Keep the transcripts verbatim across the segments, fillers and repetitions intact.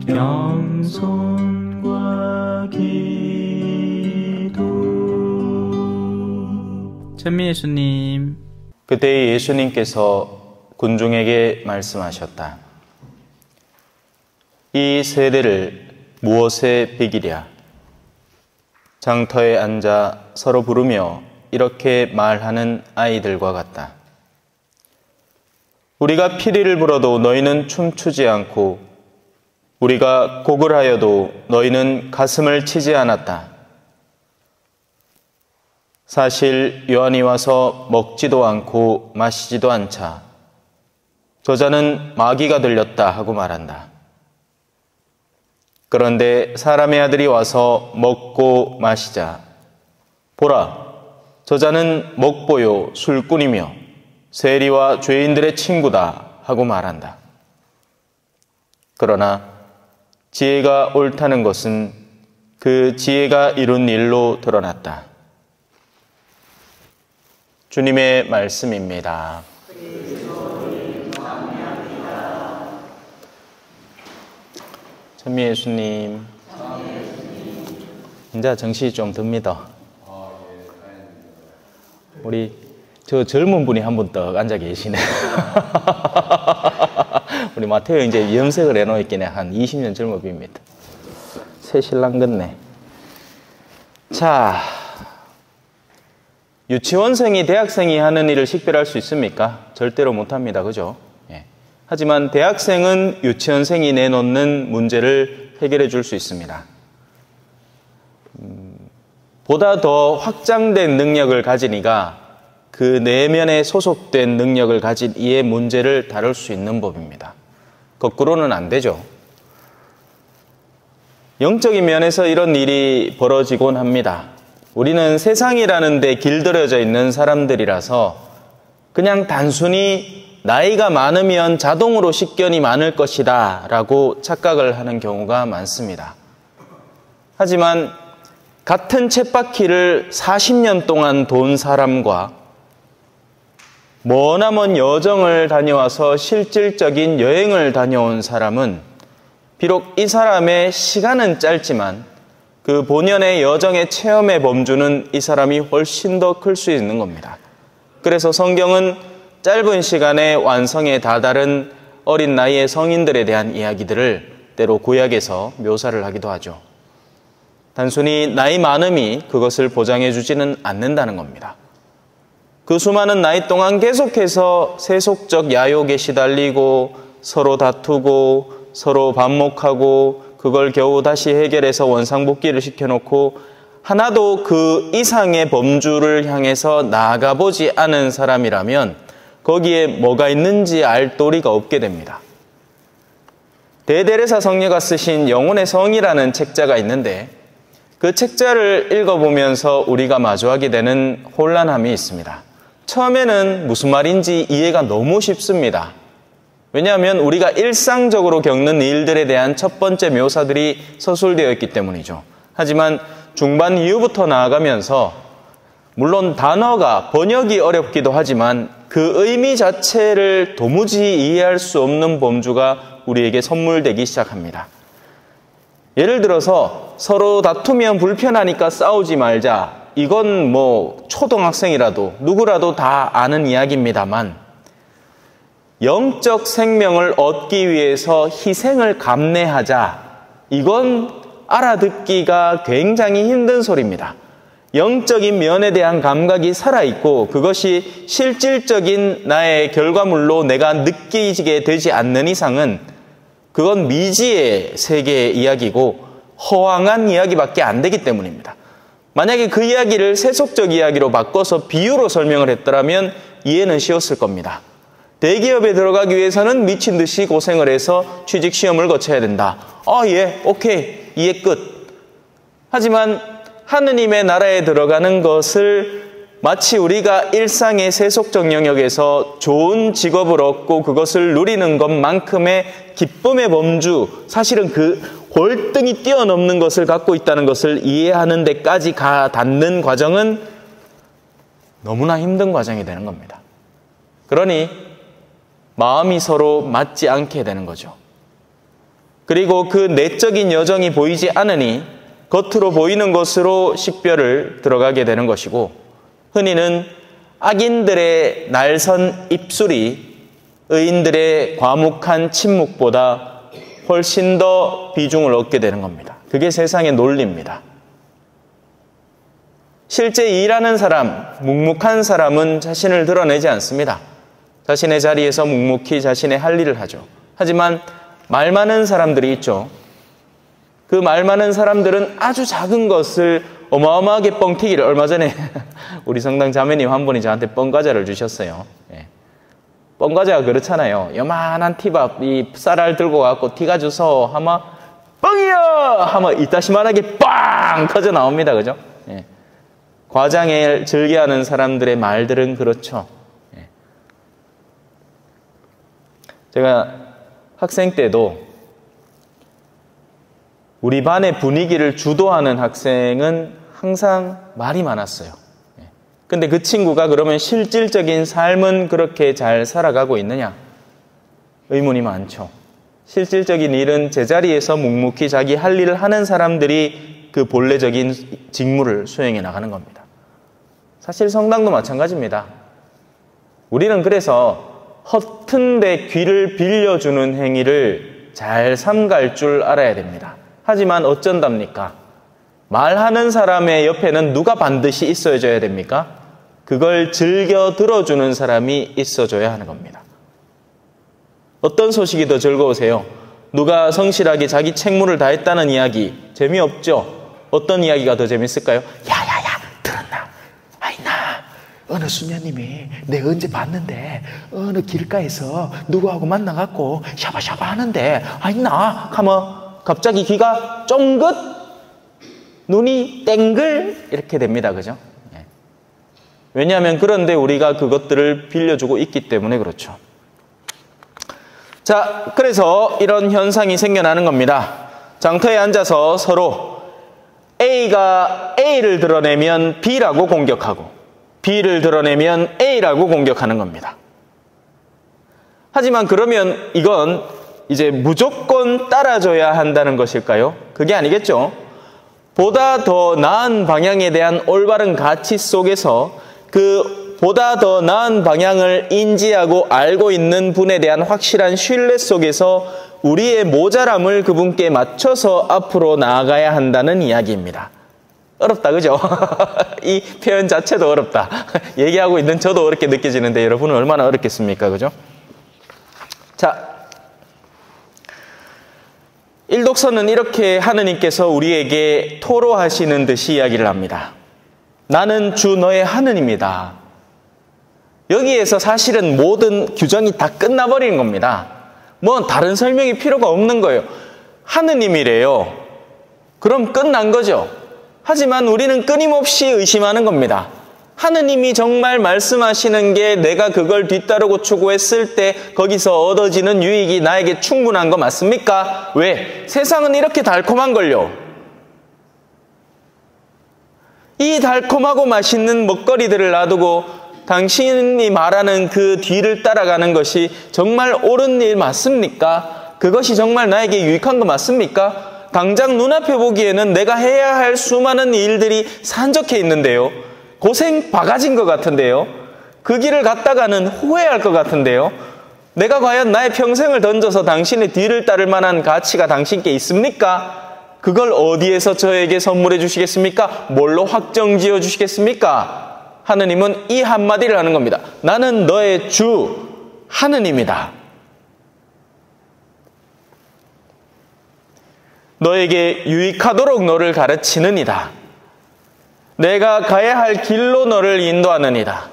겸손과 기도. 찬미 예수님. 그때 예수님께서 군중에게 말씀하셨다. 이 세대를 무엇에 비기랴? 장터에 앉아 서로 부르며 이렇게 말하는 아이들과 같다. 우리가 피리를 불어도 너희는 춤추지 않고 우리가 곡을 하여도 너희는 가슴을 치지 않았다. 사실 요한이 와서 먹지도 않고 마시지도 않자 저자는 마귀가 들렸다 하고 말한다. 그런데 사람의 아들이 와서 먹고 마시자 보라, 저자는 먹보요 술꾼이며 세리와 죄인들의 친구다 하고 말한다. 그러나 지혜가 옳다는 것은 그 지혜가 이룬 일로 드러났다. 주님의 말씀입니다. 찬미 예수님. 이제 정신이 좀 듭니다. 우리 저 젊은 분이 한 분 떡 앉아 계시네. 우리 마태오 이제 염색을 해놓았긴 해. 한 이십 년 젊어 보입니다. 새 신랑 같네. 자, 유치원생이 대학생이 하는 일을 식별할 수 있습니까? 절대로 못합니다. 그죠? 예. 하지만 대학생은 유치원생이 내놓는 문제를 해결해 줄 수 있습니다. 음, 보다 더 확장된 능력을 가진 이가 그 내면에 소속된 능력을 가진 이의 문제를 다룰 수 있는 법입니다. 거꾸로는 안 되죠. 영적인 면에서 이런 일이 벌어지곤 합니다. 우리는 세상이라는 데 길들여져 있는 사람들이라서 그냥 단순히 나이가 많으면 자동으로 식견이 많을 것이다 라고 착각을 하는 경우가 많습니다. 하지만 같은 쳇바퀴를 사십 년 동안 돈 사람과 머나먼 여정을 다녀와서 실질적인 여행을 다녀온 사람은 비록 이 사람의 시간은 짧지만 그 본연의 여정의 체험의 범주는 이 사람이 훨씬 더 클 수 있는 겁니다. 그래서 성경은 짧은 시간에 완성에 다다른 어린 나이의 성인들에 대한 이야기들을 때로 구약에서 묘사를 하기도 하죠. 단순히 나이 많음이 그것을 보장해 주지는 않는다는 겁니다. 그 수많은 나이 동안 계속해서 세속적 야욕에 시달리고 서로 다투고 서로 반목하고 그걸 겨우 다시 해결해서 원상복귀를 시켜놓고 하나도 그 이상의 범주를 향해서 나아가보지 않은 사람이라면 거기에 뭐가 있는지 알 도리가 없게 됩니다. 대데레사 성녀가 쓰신 영혼의 성이라는 책자가 있는데 그 책자를 읽어보면서 우리가 마주하게 되는 혼란함이 있습니다. 처음에는 무슨 말인지 이해가 너무 쉽습니다. 왜냐하면 우리가 일상적으로 겪는 일들에 대한 첫 번째 묘사들이 서술되어 있기 때문이죠. 하지만 중반 이후부터 나아가면서 물론 단어가 번역이 어렵기도 하지만 그 의미 자체를 도무지 이해할 수 없는 범주가 우리에게 선물되기 시작합니다. 예를 들어서 서로 다투면 불편하니까 싸우지 말자. 이건 뭐 초등학생이라도 누구라도 다 아는 이야기입니다만 영적 생명을 얻기 위해서 희생을 감내하자. 이건 알아듣기가 굉장히 힘든 소리입니다. 영적인 면에 대한 감각이 살아있고 그것이 실질적인 나의 결과물로 내가 느끼게 되지 않는 이상은 그건 미지의 세계의 이야기고 허황한 이야기밖에 안 되기 때문입니다. 만약에 그 이야기를 세속적 이야기로 바꿔서 비유로 설명을 했더라면 이해는 쉬웠을 겁니다. 대기업에 들어가기 위해서는 미친 듯이 고생을 해서 취직시험을 거쳐야 된다. 아, 예, 오케이, 이해 끝. 하지만 하느님의 나라에 들어가는 것을 마치 우리가 일상의 세속적 영역에서 좋은 직업을 얻고 그것을 누리는 것만큼의 기쁨의 범주, 사실은 그 월등히 뛰어넘는 것을 갖고 있다는 것을 이해하는 데까지 가 닿는 과정은 너무나 힘든 과정이 되는 겁니다. 그러니 마음이 서로 맞지 않게 되는 거죠. 그리고 그 내적인 여정이 보이지 않으니 겉으로 보이는 것으로 식별을 들어가게 되는 것이고, 흔히는 악인들의 날선 입술이 의인들의 과묵한 침묵보다 훨씬 더 비중을 얻게 되는 겁니다. 그게 세상의 논리입니다. 실제 일하는 사람, 묵묵한 사람은 자신을 드러내지 않습니다. 자신의 자리에서 묵묵히 자신의 할 일을 하죠. 하지만 말 많은 사람들이 있죠. 그 말 많은 사람들은 아주 작은 것을 어마어마하게 뻥튀기를, 얼마 전에 우리 성당 자매님 한 분이 저한테 뻥과자를 주셨어요. 예. 뻥과자가 그렇잖아요. 요만한 티밥, 이 쌀알 들고 가고 티가 주서 하면 뻥이야! 하면 이따시만하게 빵! 터져 나옵니다. 그죠? 예. 과장을 즐겨하는 사람들의 말들은 그렇죠. 예. 제가 학생 때도 우리 반의 분위기를 주도하는 학생은 항상 말이 많았어요. 근데 그 친구가 그러면 실질적인 삶은 그렇게 잘 살아가고 있느냐? 의문이 많죠. 실질적인 일은 제자리에서 묵묵히 자기 할 일을 하는 사람들이 그 본래적인 직무를 수행해 나가는 겁니다. 사실 성당도 마찬가지입니다. 우리는 그래서 허튼 데 귀를 빌려주는 행위를 잘 삼갈 줄 알아야 됩니다. 하지만 어쩐답니까? 말하는 사람의 옆에는 누가 반드시 있어줘야 됩니까? 그걸 즐겨 들어주는 사람이 있어줘야 하는 겁니다. 어떤 소식이 더 즐거우세요? 누가 성실하게 자기 책무를 다했다는 이야기, 재미없죠? 어떤 이야기가 더 재밌을까요? 야야야, 들었나? 아이나, 어느 수녀님이 내가 언제 봤는데 어느 길가에서 누구하고 만나갖고 샤바샤바 하는데 아이나 하면 갑자기 귀가 쫑긋, 눈이 땡글 이렇게 됩니다. 그죠? 예. 왜냐하면 그런데 우리가 그것들을 빌려주고 있기 때문에 그렇죠. 자, 그래서 이런 현상이 생겨나는 겁니다. 장터에 앉아서 서로 A가 A를 드러내면 B라고 공격하고 B를 드러내면 A라고 공격하는 겁니다. 하지만 그러면 이건 이제 무조건 따라줘야 한다는 것일까요? 그게 아니겠죠. 보다 더 나은 방향에 대한 올바른 가치 속에서 그 보다 더 나은 방향을 인지하고 알고 있는 분에 대한 확실한 신뢰 속에서 우리의 모자람을 그분께 맞춰서 앞으로 나아가야 한다는 이야기입니다. 어렵다, 그죠? 이 표현 자체도 어렵다. 얘기하고 있는 저도 어렵게 느껴지는데 여러분은 얼마나 어렵겠습니까? 그죠? 자, 일독서는 이렇게 하느님께서 우리에게 토로하시는 듯이 이야기를 합니다. 나는 주 너의 하느님이다. 여기에서 사실은 모든 규정이 다 끝나버리는 겁니다. 뭐 다른 설명이 필요가 없는 거예요. 하느님이래요. 그럼 끝난 거죠. 하지만 우리는 끊임없이 의심하는 겁니다. 하느님이 정말 말씀하시는 게 내가 그걸 뒤따르고 추구했을 때 거기서 얻어지는 유익이 나에게 충분한 거 맞습니까? 왜? 세상은 이렇게 달콤한 걸요. 이 달콤하고 맛있는 먹거리들을 놔두고 당신이 말하는 그 뒤를 따라가는 것이 정말 옳은 일 맞습니까? 그것이 정말 나에게 유익한 거 맞습니까? 당장 눈앞에 보기에는 내가 해야 할 수많은 일들이 산적해 있는데요. 고생 바가지인 것 같은데요. 그 길을 갔다가는 후회할 것 같은데요. 내가 과연 나의 평생을 던져서 당신의 뒤를 따를 만한 가치가 당신께 있습니까? 그걸 어디에서 저에게 선물해 주시겠습니까? 뭘로 확정지어 주시겠습니까? 하느님은 이 한마디를 하는 겁니다. 나는 너의 주 하느님이다. 너에게 유익하도록 너를 가르치느니다. 내가 가야 할 길로 너를 인도하느니라.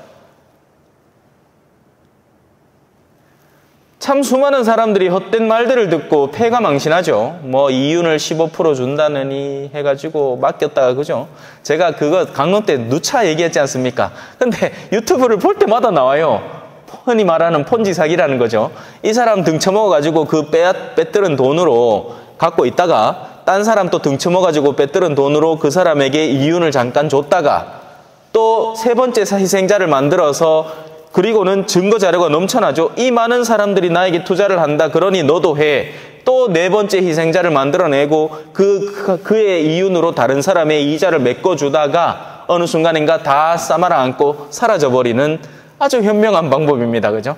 참 수많은 사람들이 헛된 말들을 듣고 폐가 망신하죠. 뭐 이윤을 십오 퍼센트 준다느니 해가지고 맡겼다가 그죠? 제가 그거 강론 때 누차 얘기했지 않습니까? 근데 유튜브를 볼 때마다 나와요. 흔히 말하는 폰지 사기라는 거죠. 이 사람 등쳐먹어가지고 그 빼, 빼뜨는 돈으로 갖고 있다가 딴 사람 또 등쳐먹어가지고 빼뜨는 돈으로 그 사람에게 이윤을 잠깐 줬다가 또 세 번째 희생자를 만들어서 그리고는 증거 자료가 넘쳐나죠. 이 많은 사람들이 나에게 투자를 한다. 그러니 너도 해. 또 네 번째 희생자를 만들어내고 그, 그의 이윤으로 다른 사람의 이자를 메꿔주다가 어느 순간인가 다 싸말아 안고 사라져버리는 아주 현명한 방법입니다. 그죠?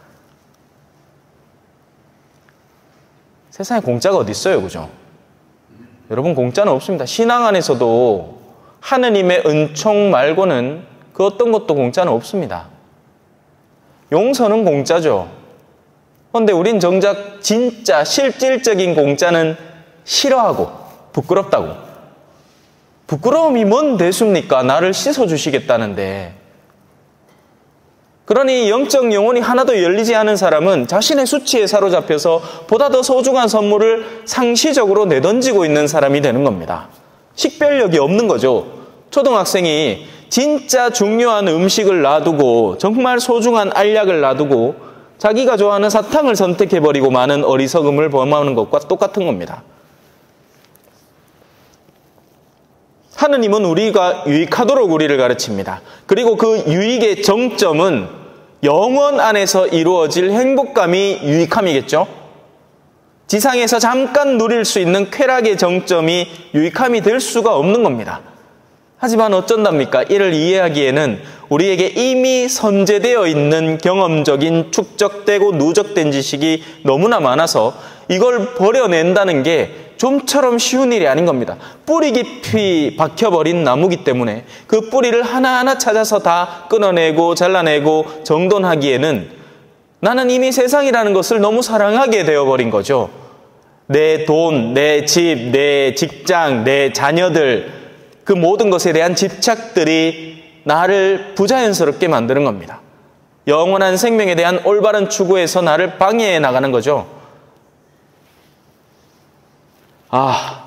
세상에 공짜가 어디 있어요. 그죠? 여러분, 공짜는 없습니다. 신앙 안에서도 하느님의 은총 말고는 그 어떤 것도 공짜는 없습니다. 용서는 공짜죠. 그런데 우린 정작 진짜 실질적인 공짜는 싫어하고 부끄럽다고. 부끄러움이 뭔 대수입니까? 나를 씻어주시겠다는데. 그러니 영적 영혼이 하나도 열리지 않은 사람은 자신의 수치에 사로잡혀서 보다 더 소중한 선물을 상시적으로 내던지고 있는 사람이 되는 겁니다. 식별력이 없는 거죠. 초등학생이 진짜 중요한 음식을 놔두고 정말 소중한 알약을 놔두고 자기가 좋아하는 사탕을 선택해버리고 많은 어리석음을 범하는 것과 똑같은 겁니다. 하느님은 우리가 유익하도록 우리를 가르칩니다. 그리고 그 유익의 정점은 영원 안에서 이루어질 행복감이 유익함이겠죠? 지상에서 잠깐 누릴 수 있는 쾌락의 정점이 유익함이 될 수가 없는 겁니다. 하지만 어쩐답니까? 이를 이해하기에는 우리에게 이미 선제되어 있는 경험적인 축적되고 누적된 지식이 너무나 많아서 이걸 버려낸다는 게 좀처럼 쉬운 일이 아닌 겁니다. 뿌리 깊이 박혀버린 나무기 때문에 그 뿌리를 하나하나 찾아서 다 끊어내고 잘라내고 정돈하기에는 나는 이미 세상이라는 것을 너무 사랑하게 되어버린 거죠. 내 돈, 내 집, 내 직장, 내 자녀들, 그 모든 것에 대한 집착들이 나를 부자연스럽게 만드는 겁니다. 영원한 생명에 대한 올바른 추구에서 나를 방해해 나가는 거죠. 아,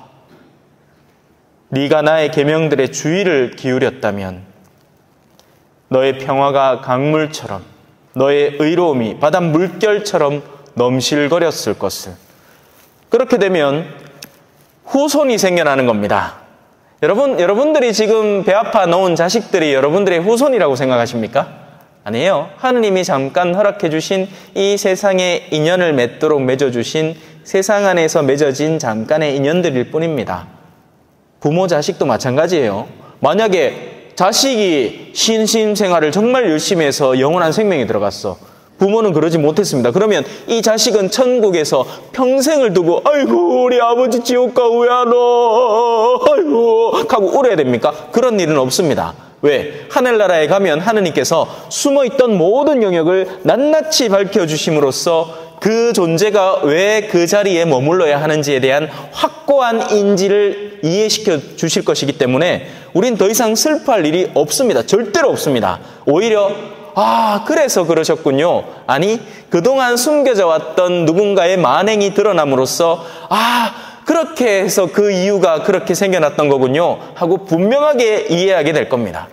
네가 나의 계명들의 주의를 기울였다면 너의 평화가 강물처럼 너의 의로움이 바다 물결처럼 넘실거렸을 것을. 그렇게 되면 후손이 생겨나는 겁니다. 여러분, 여러분들이 지금 배 아파 놓은 자식들이 여러분들의 후손이라고 생각하십니까? 아니에요. 하느님이 잠깐 허락해 주신 이 세상의 인연을 맺도록 맺어주신 세상 안에서 맺어진 잠깐의 인연들일 뿐입니다. 부모 자식도 마찬가지예요. 만약에 자식이 신심생활을 정말 열심히 해서 영원한 생명이 들어갔어. 부모는 그러지 못했습니다. 그러면 이 자식은 천국에서 평생을 두고 아이고 우리 아버지 지옥 가고 야 너 아이고 하고 울어야 됩니까? 그런 일은 없습니다. 왜? 하늘나라에 가면 하느님께서 숨어있던 모든 영역을 낱낱이 밝혀주심으로써 그 존재가 왜 그 자리에 머물러야 하는지에 대한 확고한 인지를 이해시켜 주실 것이기 때문에 우린 더 이상 슬퍼할 일이 없습니다. 절대로 없습니다. 오히려 아, 그래서 그러셨군요. 아니, 그동안 숨겨져 왔던 누군가의 만행이 드러남으로써 아, 그렇게 해서 그 이유가 그렇게 생겨났던 거군요 하고 분명하게 이해하게 될 겁니다.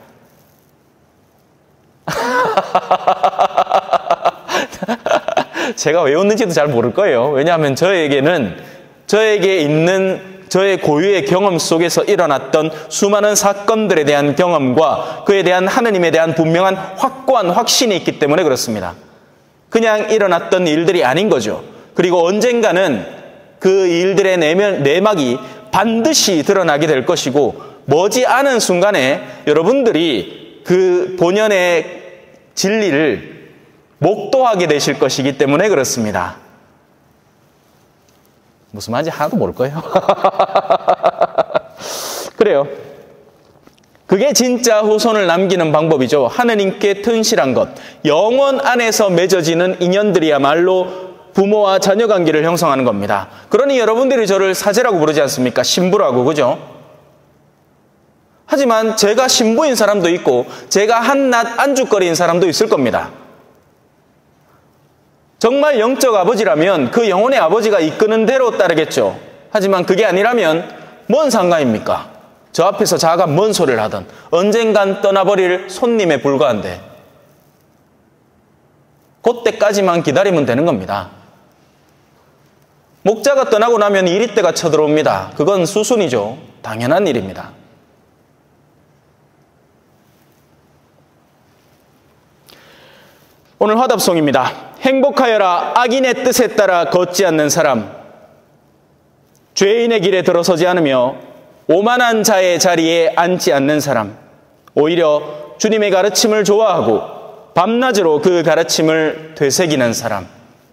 제가 왜 웃는지도 잘 모를 거예요. 왜냐하면 저에게는 저에게 있는 저의 고유의 경험 속에서 일어났던 수많은 사건들에 대한 경험과 그에 대한 하느님에 대한 분명한 확고한 확신이 있기 때문에 그렇습니다. 그냥 일어났던 일들이 아닌 거죠. 그리고 언젠가는 그 일들의 내면, 내막이 반드시 드러나게 될 것이고 머지않은 순간에 여러분들이 그 본연의 진리를 목도하게 되실 것이기 때문에 그렇습니다. 무슨 말인지 하나도 모를 거예요. 그래요. 그게 진짜 후손을 남기는 방법이죠. 하느님께 튼실한 것. 영원 안에서 맺어지는 인연들이야말로 부모와 자녀 관계를 형성하는 겁니다. 그러니 여러분들이 저를 사제라고 부르지 않습니까? 신부라고, 그죠? 하지만 제가 신부인 사람도 있고 제가 한낱 안주거리인 사람도 있을 겁니다. 정말 영적 아버지라면 그 영혼의 아버지가 이끄는 대로 따르겠죠. 하지만 그게 아니라면 뭔 상관입니까? 저 앞에서 자가 뭔 소리를 하든 언젠간 떠나버릴 손님에 불과한데 그때까지만 기다리면 되는 겁니다. 목자가 떠나고 나면 이리떼가 쳐들어옵니다. 그건 수순이죠. 당연한 일입니다. 오늘 화답송입니다. 행복하여라 악인의 뜻에 따라 걷지 않는 사람. 죄인의 길에 들어서지 않으며 오만한 자의 자리에 앉지 않는 사람, 오히려 주님의 가르침을 좋아하고 밤낮으로 그 가르침을 되새기는 사람.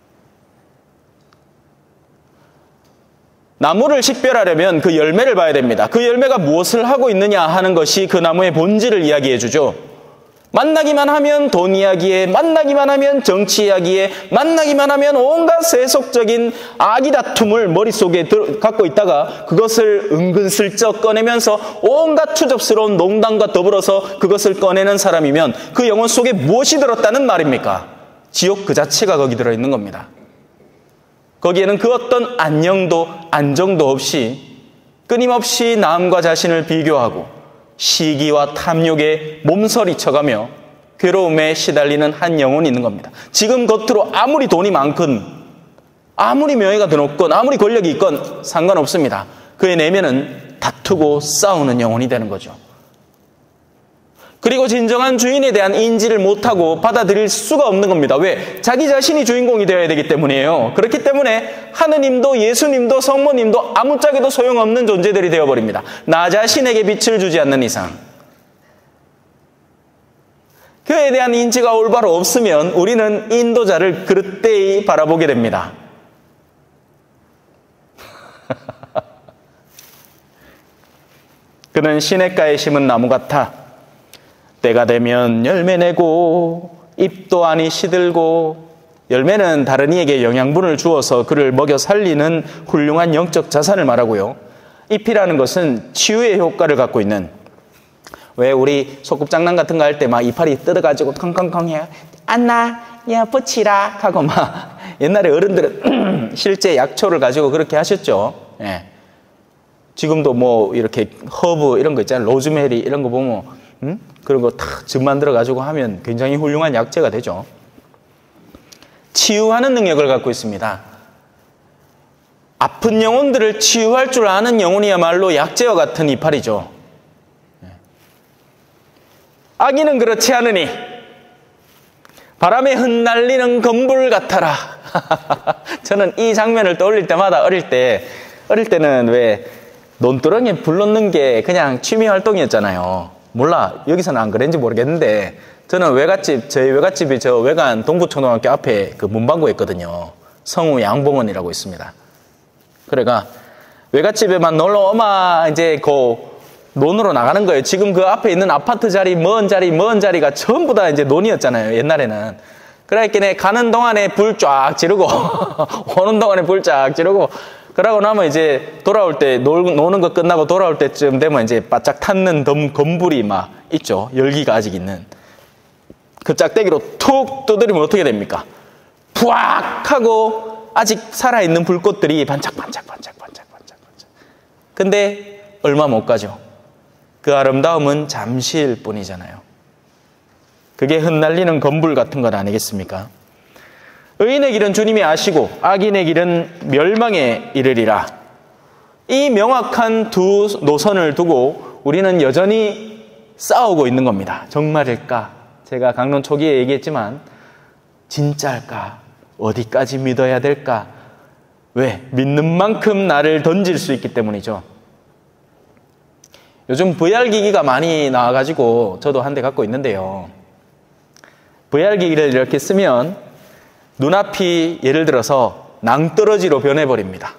나무를 식별하려면 그 열매를 봐야 됩니다. 그 열매가 무엇을 하고 있느냐 하는 것이 그 나무의 본질을 이야기해 주죠. 만나기만 하면 돈 이야기에, 만나기만 하면 정치 이야기에, 만나기만 하면 온갖 세속적인 악의 다툼을 머릿속에 갖고 있다가 그것을 은근슬쩍 꺼내면서 온갖 추접스러운 농담과 더불어서 그것을 꺼내는 사람이면 그 영혼 속에 무엇이 들었다는 말입니까? 지옥 그 자체가 거기 들어있는 겁니다. 거기에는 그 어떤 안녕도 안정도 없이 끊임없이 남과 자신을 비교하고 시기와 탐욕에 몸서리쳐가며 괴로움에 시달리는 한 영혼이 있는 겁니다. 지금 겉으로 아무리 돈이 많건 아무리 명예가 더 높건 아무리 권력이 있건 상관없습니다. 그의 내면은 다투고 싸우는 영혼이 되는 거죠. 그리고 진정한 주인에 대한 인지를 못하고 받아들일 수가 없는 겁니다. 왜? 자기 자신이 주인공이 되어야 되기 때문이에요. 그렇기 때문에 하느님도 예수님도 성모님도 아무짝에도 소용없는 존재들이 되어버립니다. 나 자신에게 빛을 주지 않는 이상. 그에 대한 인지가 올바로 없으면 우리는 인도자를 그릇되이 바라보게 됩니다. 그는 시냇가에 심은 나무 같아 때가 되면 열매 내고 잎도 아니 시들고. 열매는 다른 이에게 영양분을 주어서 그를 먹여 살리는 훌륭한 영적 자산을 말하고요. 잎이라는 것은 치유의 효과를 갖고 있는, 왜 우리 소꿉장난 같은 거 할 때 막 이파리 뜯어가지고 컹컹컹 해요. 안나 야 붙이라 하고 막 옛날에 어른들은 실제 약초를 가지고 그렇게 하셨죠. 예. 지금도 뭐 이렇게 허브 이런 거 있잖아요. 로즈메리 이런 거 보면 음? 그런 거 탁 즙 만들어가지고 하면 굉장히 훌륭한 약재가 되죠. 치유하는 능력을 갖고 있습니다. 아픈 영혼들을 치유할 줄 아는 영혼이야말로 약재와 같은 이파리죠. 악인은 그렇지 않으니 바람에 흩날리는 건불 같아라. 저는 이 장면을 떠올릴 때마다 어릴 때, 어릴 때는 왜 논두렁에 불 넣는 게 그냥 취미 활동이었잖아요. 몰라, 여기서는 안 그랬는지 모르겠는데 저는 외갓집, 저희 외갓집이 저 외관 동부초등학교 앞에 그 문방구에 있거든요. 성우 양봉원이라고 있습니다. 그래가 외갓집에만 놀러 오마 이제 그 논으로 나가는 거예요. 지금 그 앞에 있는 아파트 자리, 먼 자리, 먼 자리가 전부 다 이제 논이었잖아요. 옛날에는. 그러니까 가는 동안에 불 쫙 지르고 오는 동안에 불 쫙 지르고 그러고 나면 이제 돌아올 때, 놀, 노는 거 끝나고 돌아올 때쯤 되면 이제 바짝 탔는 덤, 건불이 막 있죠. 열기가 아직 있는. 그 짝대기로 툭 두드리면 어떻게 됩니까? 푸악! 하고 아직 살아있는 불꽃들이 반짝반짝, 반짝, 반짝, 반짝, 반짝. 근데 얼마 못 가죠. 그 아름다움은 잠시일 뿐이잖아요. 그게 흩날리는 건불 같은 것 아니겠습니까? 의인의 길은 주님이 아시고 악인의 길은 멸망에 이르리라. 이 명확한 두 노선을 두고 우리는 여전히 싸우고 있는 겁니다. 정말일까? 제가 강론 초기에 얘기했지만 진짜일까? 어디까지 믿어야 될까? 왜? 믿는 만큼 나를 던질 수 있기 때문이죠. 요즘 브이알 기기가 많이 나와가지고 저도 한 대 갖고 있는데요. 브이알 기기를 이렇게 쓰면 눈앞이 예를 들어서 낭떠러지로 변해버립니다.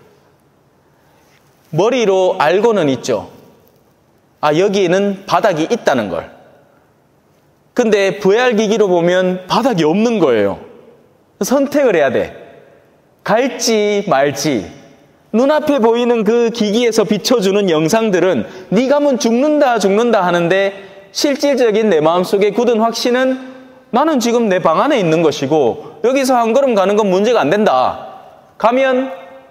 머리로 알고는 있죠. 아, 여기에는 바닥이 있다는 걸. 근데 브이알 기기로 보면 바닥이 없는 거예요. 선택을 해야 돼. 갈지 말지. 눈앞에 보이는 그 기기에서 비춰주는 영상들은 네 가면 죽는다 죽는다 하는데 실질적인 내 마음속의 굳은 확신은 나는 지금 내 방 안에 있는 것이고 여기서 한 걸음 가는 건 문제가 안 된다. 가면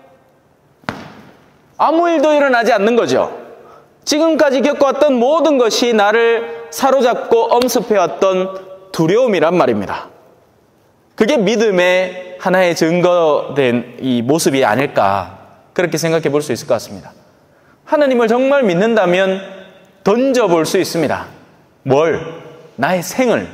아무 일도 일어나지 않는 거죠. 지금까지 겪어왔던 모든 것이 나를 사로잡고 엄습해왔던 두려움이란 말입니다. 그게 믿음의 하나의 증거된 이 모습이 아닐까, 그렇게 생각해 볼 수 있을 것 같습니다. 하나님을 정말 믿는다면 던져볼 수 있습니다. 뭘? 나의 생을.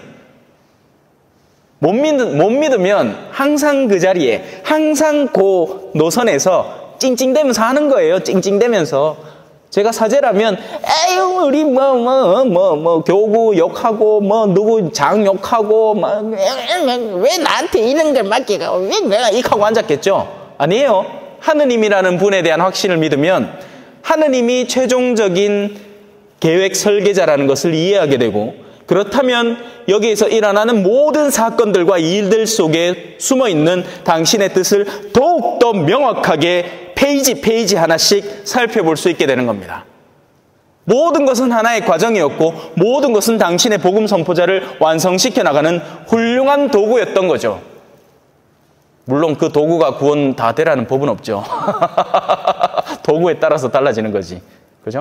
못, 믿, 못 믿으면 항상 그 자리에, 항상 그 노선에서 찡찡대면서 하는 거예요. 찡찡대면서. 제가 사제라면 에휴 우리 뭐 뭐 뭐 뭐 교구 욕하고 뭐 누구 장 욕하고 뭐, 왜 나한테 이런 걸 맡기가 왜 내가 이렇게 하고 앉았겠죠? 아니에요. 하느님이라는 분에 대한 확신을 믿으면 하느님이 최종적인 계획 설계자라는 것을 이해하게 되고, 그렇다면 여기에서 일어나는 모든 사건들과 일들 속에 숨어있는 당신의 뜻을 더욱더 명확하게 페이지 페이지 하나씩 살펴볼 수 있게 되는 겁니다. 모든 것은 하나의 과정이었고 모든 것은 당신의 복음 선포자를 완성시켜 나가는 훌륭한 도구였던 거죠. 물론 그 도구가 구원 다 되라는 법은 없죠. 도구에 따라서 달라지는 거지. 그죠?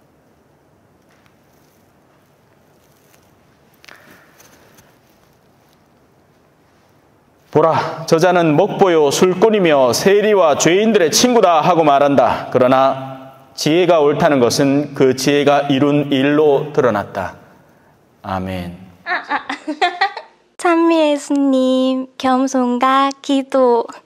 보라, 저자는 먹보요 술꾼이며 세리와 죄인들의 친구다 하고 말한다. 그러나 지혜가 옳다는 것은 그 지혜가 이룬 일로 드러났다. 아멘. 찬미 예수님, 겸손과 기도.